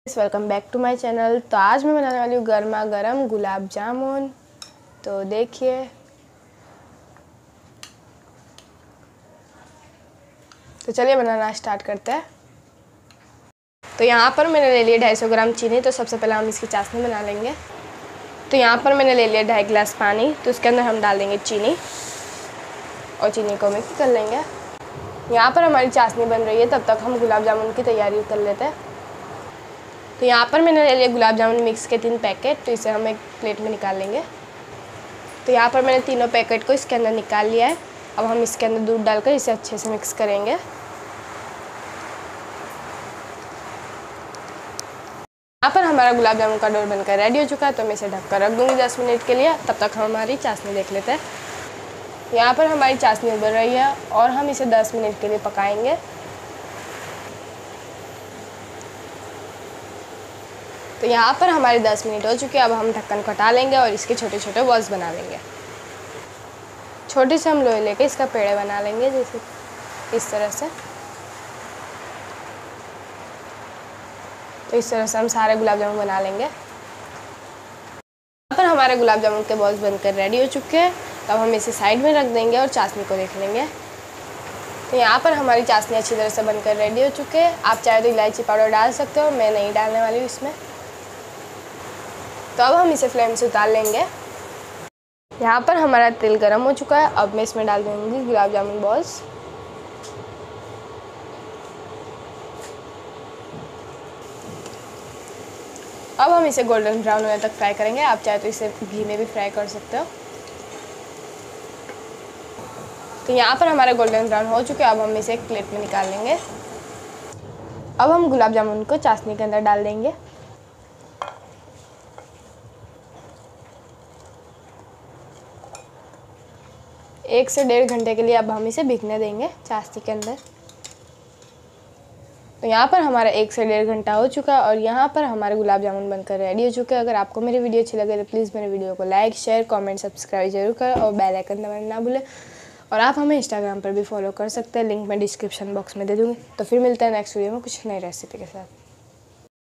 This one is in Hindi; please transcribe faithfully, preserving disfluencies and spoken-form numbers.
Welcome back to my channel. तो आज मैं बनाने वाली हूँ गर्मा गर्म गुलाब जामुन। तो देखिए, तो चलिए बनाना स्टार्ट करते हैं। तो यहाँ पर मैंने ले लिया ढाई सौ ग्राम चीनी। तो सबसे पहले हम इसकी चाशनी बना लेंगे। तो यहाँ पर मैंने ले लिया ढाई गिलास पानी। तो उसके अंदर हम डाल देंगे चीनी और चीनी को मिक्स कर लेंगे। यहाँ पर हमारी चाशनी बन रही है, तब तक हम गुलाब जामुन की तैयारी कर लेते हैं। तो यहाँ पर मैंने ले लिया गुलाब जामुन मिक्स के तीन पैकेट। तो इसे हम एक प्लेट में निकाल लेंगे। तो यहाँ पर मैंने तीनों पैकेट को इसके अंदर निकाल लिया है। अब हम इसके अंदर दूध डालकर इसे अच्छे से मिक्स करेंगे। यहाँ पर हमारा गुलाब जामुन का डो बनकर रेडी हो चुका है। तो मैं इसे ढककर रख दूँगी दस मिनट के लिए। तब तक हम हमारी चाशनी देख लेते हैं। यहाँ पर हमारी चाशनी उबल रही है और हम इसे दस मिनट के लिए पकाएंगे। तो यहाँ पर हमारे दस मिनट हो चुके हैं। अब हम ढक्कन को हटा लेंगे और इसके छोटे छोटे बॉल्स बना लेंगे। छोटे से हम लोहे लेके इसका पेड़े बना लेंगे, जैसे इस तरह से। तो इस तरह से हम सारे गुलाब जामुन बना लेंगे। यहाँ पर हमारे गुलाब जामुन के बॉल्स बनकर रेडी हो चुके हैं। तब हम इसे साइड में रख देंगे और चाशनी को देख लेंगे। तो यहाँ पर हमारी चाशनी अच्छी तरह से बनकर रेडी हो चुके हैं। आप चाहे तो इलायची पाउडर डाल सकते हो, मैं नहीं डालने वाली हूँ इसमें। तो अब हम इसे फ्लेम से उतार लेंगे। यहाँ पर हमारा तेल गरम हो चुका है। अब मैं इसमें डाल दूँगी गुलाब जामुन बॉल्स। अब हम इसे गोल्डन ब्राउन होने तक फ्राई करेंगे। आप चाहे तो इसे घी में भी फ्राई कर सकते हो। तो यहाँ पर हमारे गोल्डन ब्राउन हो चुके हैं। अब हम इसे एक प्लेट में निकाल लेंगे। अब हम गुलाब जामुन को चाशनी के अंदर डाल देंगे। एक से डेढ़ घंटे के लिए अब हम इसे भीगने देंगे चाशनी के अंदर। तो यहाँ पर हमारा एक से डेढ़ घंटा हो चुका है और यहाँ पर हमारे गुलाब जामुन बनकर रेडी हो चुके हैं। अगर आपको मेरी वीडियो अच्छी लगे तो प्लीज़ मेरे वीडियो को लाइक, शेयर, कमेंट, सब्सक्राइब जरूर करें और बेल आइकन दबाना ना भूलें। और आप हमें इंस्टाग्राम पर भी फॉलो कर सकते हैं, लिंक मैं डिस्क्रिप्शन बॉक्स में दे दूँगी। तो फिर मिलते हैं नेक्स्ट वीडियो में कुछ नई रेसिपी के साथ।